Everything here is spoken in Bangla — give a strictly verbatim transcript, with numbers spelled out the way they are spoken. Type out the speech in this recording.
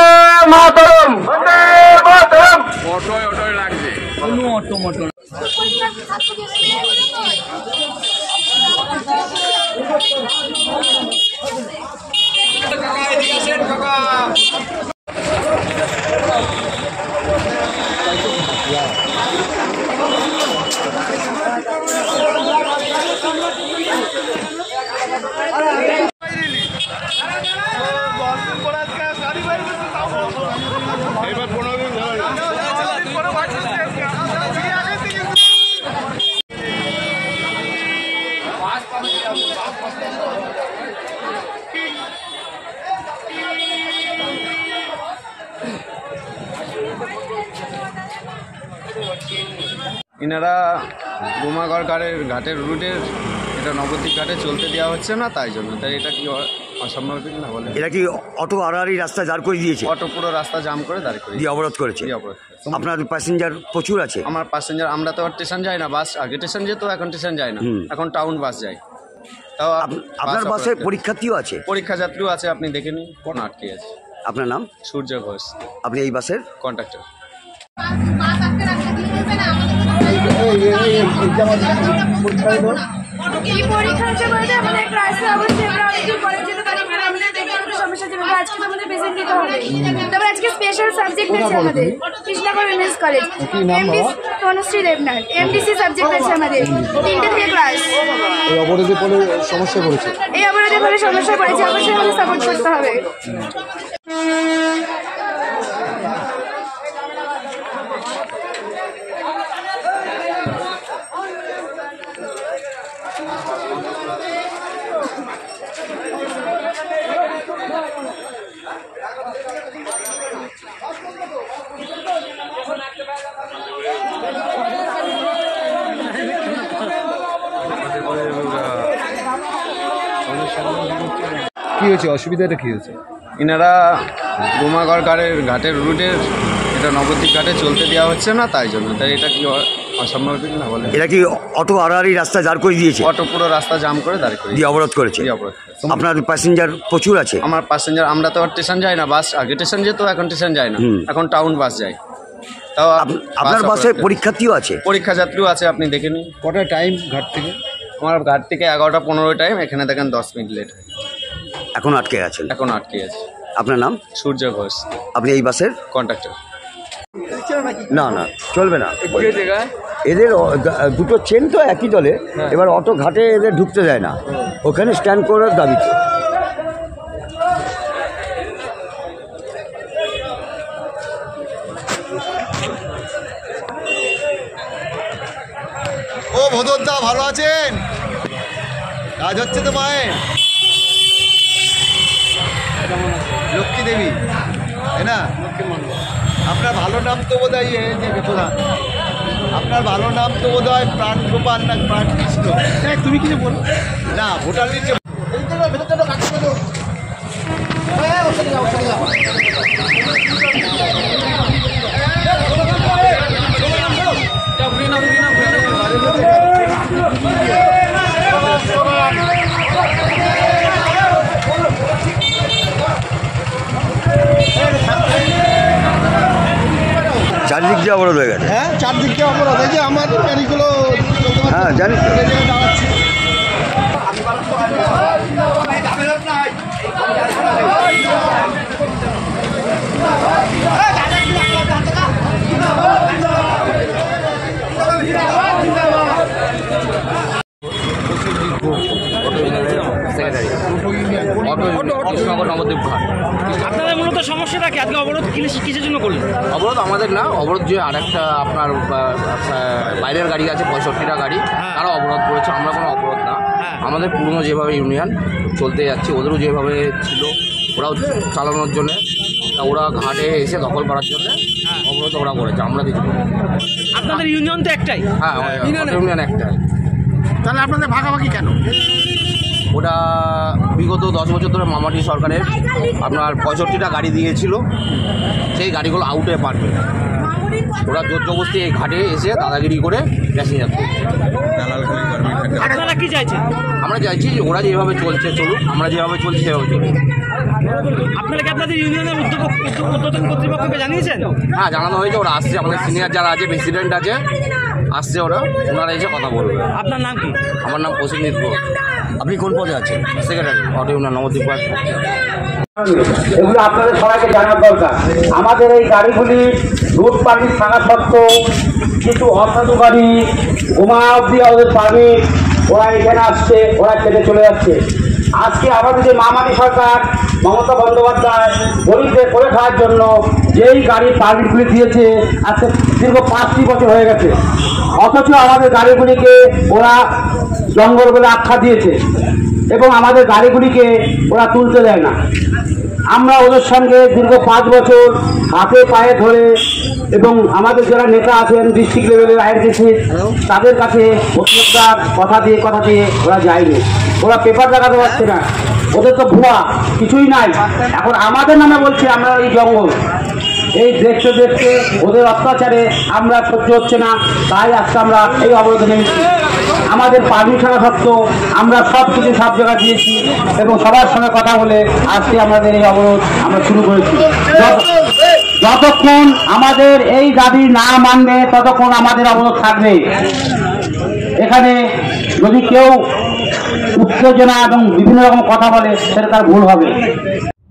মাতরম বন্দে মাতরম। অটোয় অটোয় লাগছে কোনো অটো মটো এবার পনেরো দিন ধরে ইনারা বোমাগড় ঘাটের ঘাটের রুটের এটা নবদ্বীপ ঘাটে চলতে দেওয়া হচ্ছে না, তাই জন্য। তাই এটা কি অসম্ভব না বলে? এটা কি অটো আড়াআড়ি রাস্তা দাঁড় করে দিয়েছে? অটো পুরো রাস্তা জাম করে দাঁড় করে দিয়ে অবরোধ করেছে। দিয়ে অবরোধ। আপনার প্যাসেঞ্জার প্রচুর আছে? আমার প্যাসেঞ্জার, আমরা তো আর স্টেশন যাই না, বাস আগে স্টেশন যেত, এখন স্টেশন যায় না, এখন টাউন বাস যায়। তাও আপনার বাসে পরীক্ষার্থীও আছে? পরীক্ষা যাত্রীও আছে, আপনি দেখে নিন কোন আটকে আছে। আপনার নাম? সূর্য ঘোষ। আপনি এই বাসের কন্ট্রাক্টর। আজকে স্পেশাল সাবজেক্ট আছে আমাদের Krishnanagar women's college, Tanushree Debnath, MDC subject আছে আমাদের তিনটে থেকে ক্লাস। এই অবরোধে পড়ে সমস্যা পড়েছে এই অবরোধে পড়ে সমস্যা পড়েছে, অবশ্যই আমাদের সাপোর্ট করতে হবে। কি হয়েছে, অসুবিধাটা কি হয়েছে? ইনারা বোমাগড় ঘাটের ঘাটের রুটের এটা নবদ্বীপ ঘাটে চলতে দেওয়া হচ্ছে না, তাই জন্য। তাই এটা কি অসম্ভব না বলে? এটা কি অটো আড়াআড়ি রাস্তা দাঁড় করে দিয়েছে? অটো পুরো রাস্তা জাম করে দাঁড় করে দিয়ে অবরোধ করেছে। দিয়ে অবরোধ। আপনার প্যাসেঞ্জার প্রচুর আছে? আমার প্যাসেঞ্জার, আমরা তো আর স্টেশন যাই না, বাস আগে স্টেশন যেত, এখন স্টেশন যায় না, এখন টাউন বাস যায়। তাও আপনার বাসে পরীক্ষার্থীও আছে? পরীক্ষা যাত্রীও আছে, আপনি দেখে নিন। কটা টাইম ঘাট থেকে? আমার ঘাট থেকে এগারোটা পনেরো টাইম, এখানে দেখেন দশ মিনিট লেট। এখন আটকে আছেন? এখন আটকে আছে। আপনার নাম? সূর্য ঘোষ। আপনি এই বাসের কন্ট্রাক্টর। না না চলবে না, এদের দুটো চেন তো একই দলে, এবার অটো ঘাটে এদের ঢুকতে দেয় না, ওখানে স্ট্যান্ড করার দাবিতে। ও ভদরদা, ভালো আছেন? কাজ হচ্ছে তো মায়ের? লক্ষ্মী দেবী, তাই না? আপনার ভালো নাম তো বোধ হয় প্রধান, আপনার ভালো নাম তো বোধ হয় প্রাণ গোপাল না প্রাণ কৃষ্ণ? তুমি কিছু বলো না, ভোটার লিস্টে চারদিক দিয়ে অবরোধ হয়ে গেছে। হ্যাঁ, চারদিক দিয়ে অবরোধ হয়েছে, আমাদের গাড়িগুলো হ্যাঁ জানি। কৃষ্ণনগর নবদ্বীপ ঘাট। আপনাদের মূলত সমস্যাটা কি? আজকে অবরোধ কিসের জন্য করলেন? অবরোধ আমাদের না, অবরোধ যে আর একটা আপনার বাইরের গাড়ি আছে পঁয়ষট্টিটা গাড়ি, তারা অবরোধ করেছে, আমরা কোনো অবরোধ না। আমাদের পুরনো যেভাবে ইউনিয়ন চলতে যাচ্ছে, ওদেরও যেভাবে ছিল ওরাও চালানোর জন্যে, তা ওরা ঘাটে এসে দখল করার জন্য অবরোধ ওরা করেছে, আমরা কিছু করি। আপনাদের ইউনিয়ন তো একটাই? হ্যাঁ, ইউনিয়ন একটাই। তাহলে আপনাদের ভাগাভাগি কেন? ওটা বিগত দশ বছর ধরে মামাটি সরকারের আপনার পঁয়ষট্টিটা গাড়ি দিয়েছিল, সেই গাড়িগুলো আউটে পারবে, ওরা জোর জবরদস্তি এই ঘাটে এসে দাদাগিরি করে প্যাসেঞ্জার করছে। আপনারা কি চাইছেন? আমরা চাইছি ওরা যেভাবে চলছে চলুক, আমরা যেভাবে চলছি সেভাবে চলুক। আপনারা কি আপনাদের ইউনিয়নের উদ্যোগ উদ্বোধন কর্তৃপক্ষকে জানিয়েছেন? হ্যাঁ, জানানো হয়েছে, ওরা আসছে, আমাদের সিনিয়র যারা আছে, প্রেসিডেন্ট আছে, আসছে ওরা, ওনারা এসে কথা বলবে। আপনার নাম কি? আমার নাম প্রসেনজিৎ ঘোষ। আপনি কোন পদে আছেন? Secretary auto union Nabadwip. এগুলো আপনাদের সবাইকে জানার দরকার। আমাদের এই গাড়িগুলি রুট পারমিট থাকা সত্ত্বেও কিছু অসাধু গাড়ি গোমা অব্দি ওদের পারমিট, ওরা এখানে আসছে, ওরা কেটে চলে যাচ্ছে। আজকে আমাদের যে মামাটি সরকার মমতা বন্দ্যোপাধ্যায় গরিবদের করে খাওয়ার জন্য যেই গাড়ির পারমিটগুলি দিয়েছে আজকে দীর্ঘ পাঁচটি বছর হয়ে গেছে, অথচ আমাদের গাড়িগুলিকে ওরা জঙ্গল বলে আখ্যা দিয়েছে এবং আমাদের গাড়িগুলিকে ওরা তুলতে দেয় না। আমরা ওদের সঙ্গে দীর্ঘ পাঁচ বছর হাতে পায়ে ধরে এবং আমাদের যারা নেতা আছেন ডিস্ট্রিক্ট লেভেলের আইএনটিসি তাদের কাছে প্রতিযোগিতার কথা দিয়ে কথা দিয়ে ওরা যায়নি। ওরা পেপার দেখাতে পারছে না, ওদের তো ভুয়া কিছুই নাই। এখন আমাদের নামে বলছে আমরা এই জঙ্গল, এই দেখতে দেখতে ওদের অত্যাচারে আমরা সহ্য হচ্ছে না, তাই আজকে আমরা এই অবরোধে নেমেছি। আমাদের পারমিট থাকা সত্ত্বেও আমরা সব কিছু সব জায়গা দিয়েছি এবং সবার সঙ্গে কথা বলে আজকে আমাদের এই অবরোধ আমরা শুরু করেছি। যতক্ষণ আমাদের এই দাবি না মানবে ততক্ষণ আমাদের অবরোধ থাকবে। এখানে যদি কেউ উত্তেজনা এবং বিভিন্ন রকম কথা বলে সেটা তার ভুল হবে।